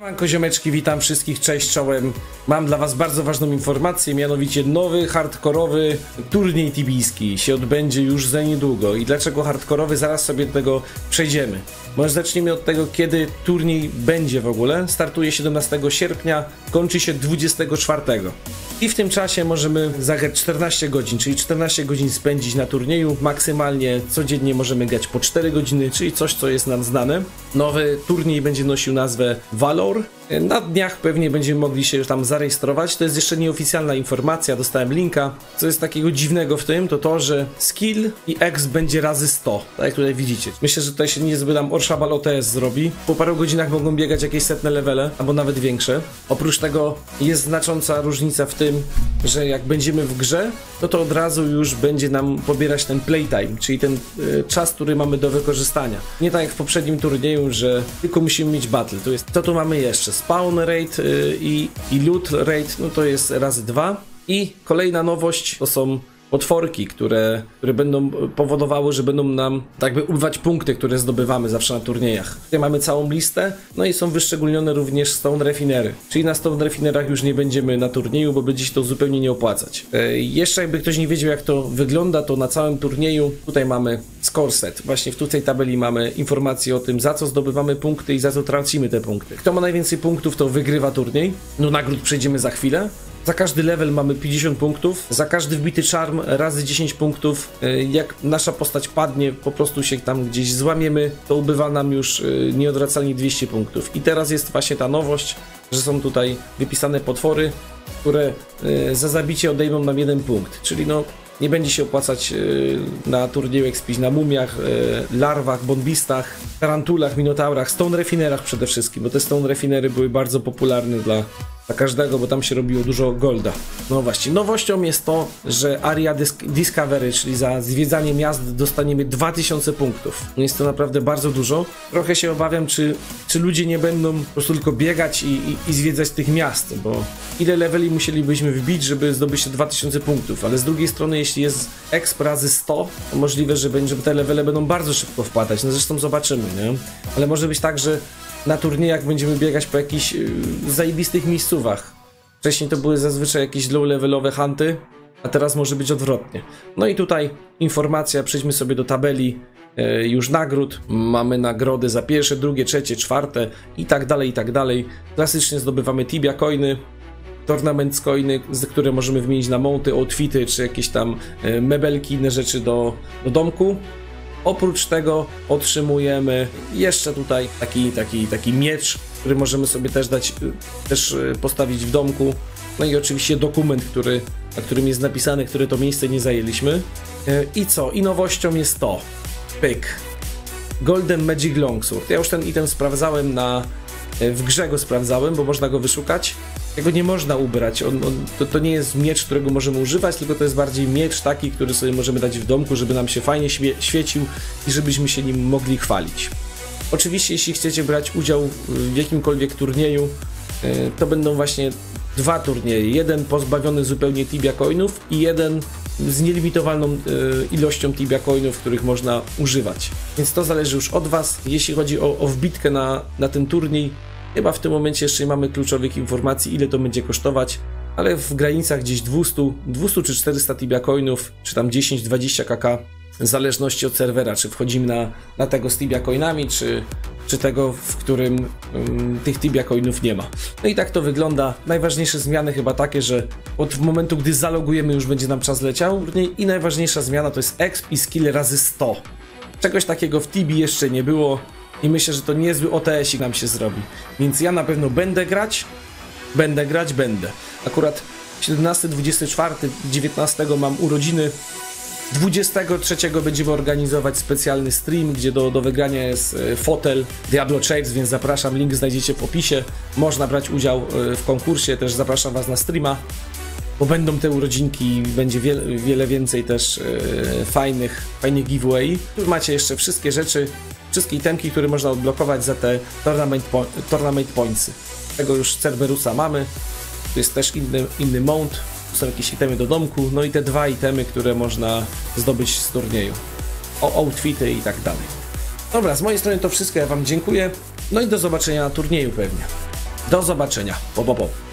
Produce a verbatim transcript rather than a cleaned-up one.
Siemanko ziomeczki, witam wszystkich, cześć, czołem. Mam dla was bardzo ważną informację, mianowicie nowy, hardkorowy turniej tibijski się odbędzie już za niedługo. I dlaczego hardkorowy? Zaraz sobie do tego przejdziemy. Może zacznijmy od tego, kiedy turniej będzie w ogóle. Startuje siedemnastego sierpnia, kończy się dwudziestego czwartego. I w tym czasie możemy zagrać czternaście godzin, czyli czternaście godzin spędzić na turnieju. Maksymalnie codziennie możemy grać po cztery godziny, czyli coś, co jest nam znane. Nowy turniej będzie nosił nazwę Valor. Na dniach pewnie będziemy mogli się już tam zarejestrować. To jest jeszcze nieoficjalna informacja, dostałem linka. Co jest takiego dziwnego w tym, to to, że skill i X będzie razy sto, tak jak tutaj widzicie. Myślę, że tutaj się niezbyt tam Orszabal O T S zrobi. Po paru godzinach mogą biegać jakieś setne levele, albo nawet większe. Oprócz tego jest znacząca różnica w tym, że jak będziemy w grze, no to od razu już będzie nam pobierać ten playtime, czyli ten y, czas, który mamy do wykorzystania. Nie tak jak w poprzednim turnieju, że tylko musimy mieć battle. To jest, co tu mamy jeszcze? Spawn rate y, i, i loot rate, no to jest razy dwa. I kolejna nowość to są potworki, które, które będą powodowały, że będą nam tak by ubywać punkty, które zdobywamy zawsze na turniejach. Tutaj mamy całą listę, no i są wyszczególnione również Stone Refinery. Czyli na Stone Refinerach już nie będziemy na turnieju, bo będzie się to zupełnie nie opłacać. E, jeszcze jakby ktoś nie wiedział, jak to wygląda, to na całym turnieju tutaj mamy score set. Właśnie w tej tabeli mamy informacje o tym, za co zdobywamy punkty i za co tracimy te punkty. Kto ma najwięcej punktów, to wygrywa turniej. No nagród przejdziemy za chwilę. Za każdy level mamy pięćdziesiąt punktów, za każdy wbity charm razy dziesięć punktów. Jak nasza postać padnie, po prostu się tam gdzieś złamiemy, to ubywa nam już nieodwracalnie dwieście punktów. I teraz jest właśnie ta nowość, że są tutaj wypisane potwory, które za zabicie odejmą nam jeden punkt, czyli no nie będzie się opłacać na turnieju ekspić na mumiach, larwach, bombistach, tarantulach, minotaurach, stone refinerach przede wszystkim, bo te stone refinery były bardzo popularne dla, dla każdego, bo tam się robiło dużo golda. No właśnie, nowością jest to, że Area Discovery, czyli za zwiedzanie miast dostaniemy dwa tysiące punktów. No jest to naprawdę bardzo dużo. Trochę się obawiam, czy, czy ludzie nie będą po prostu tylko biegać i, i, i zwiedzać tych miast, bo ile leveli musielibyśmy wbić, żeby zdobyć te dwa tysiące punktów, ale z drugiej strony, jeśli jest exp razy sto, to możliwe, że, będzie, że te levele będą bardzo szybko wpadać. No zresztą zobaczymy, nie? Ale może być tak, że na turniejach będziemy biegać po jakichś yy, zajebistych miejscówach. Wcześniej to były zazwyczaj jakieś low-levelowe hunty, a teraz może być odwrotnie. No i tutaj informacja, przejdźmy sobie do tabeli yy, już nagród. Mamy nagrody za pierwsze, drugie, trzecie, czwarte i tak dalej, i tak dalej. Klasycznie zdobywamy Tibia coiny, tournament coiny, które możemy wymienić na mounty, outfity, czy jakieś tam yy, mebelki, inne rzeczy do, do domku. Oprócz tego otrzymujemy jeszcze tutaj taki, taki, taki miecz, który możemy sobie też dać, też postawić w domku. No i oczywiście dokument, który, na którym jest napisane, które to miejsce nie zajęliśmy. I co? I nowością jest to. Pyk. Golden Magic Longsword. Ja już ten item sprawdzałem na... W grze go sprawdzałem, bo można go wyszukać. Tego nie można ubrać. On, on, to, to nie jest miecz, którego możemy używać, tylko to jest bardziej miecz taki, który sobie możemy dać w domku, żeby nam się fajnie świe świecił i żebyśmy się nim mogli chwalić. Oczywiście, jeśli chcecie brać udział w jakimkolwiek turnieju, to będą właśnie dwa turnieje. Jeden pozbawiony zupełnie Tibia coinów i jeden z nielimitowaną ilością Tibia coinów, których można używać. Więc to zależy już od was. Jeśli chodzi o, o wbitkę na, na ten turniej, chyba w tym momencie jeszcze nie mamy kluczowych informacji, ile to będzie kosztować, ale w granicach gdzieś dwieście, dwieście czy czterysta Tibia coinów, czy tam dziesięć dwadzieścia kk, w zależności od serwera, czy wchodzimy na, na tego z Tibia coinami, czy, czy tego, w którym um, tych Tibia coinów nie ma. No i tak to wygląda. Najważniejsze zmiany chyba takie, że od momentu, gdy zalogujemy, już będzie nam czas leciał. I najważniejsza zmiana to jest exp i skill razy sto. Czegoś takiego w Tibii jeszcze nie było. I myślę, że to niezły O T S nam się zrobi. Więc ja na pewno będę grać. Będę grać, będę. Akurat siedemnastego, dwudziestego czwartego, dziewiętnastego mam urodziny. dwudziestego trzeciego będziemy organizować specjalny stream, gdzie do, do wygrania jest fotel Diablo Chase, więc zapraszam, link znajdziecie w opisie. Można brać udział w konkursie, też zapraszam was na streama, bo będą te urodzinki, będzie wiele, wiele więcej też e, fajnych, fajnych giveaway. Tu macie jeszcze wszystkie rzeczy, wszystkie itemki, które można odblokować za te tournament, po, tournament pointsy. Tego już Cerberusa mamy, tu jest też inny, inny mount. Tu są jakieś itemy do domku, no i te dwa itemy, które można zdobyć z turnieju. O outfity i tak dalej. Dobra, z mojej strony to wszystko, ja wam dziękuję. No i do zobaczenia na turnieju pewnie. Do zobaczenia. Po, po, po.